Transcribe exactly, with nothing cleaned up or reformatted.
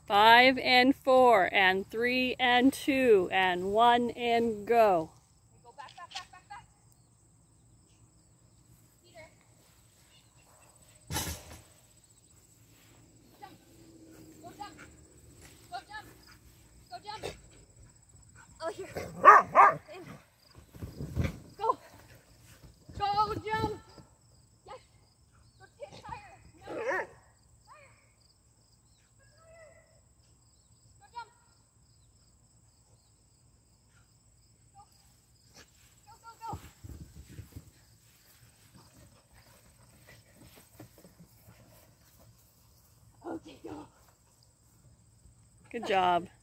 Five and four and three and two and one and go. Go back, back, back, back, back. Peter. Jump. Go jump. Go jump. Go jump. Oh, here. In. Go. Go jump. Yes. Go get higher. No. Higher. Go jump. Go, go, go. Okay, go. Good job.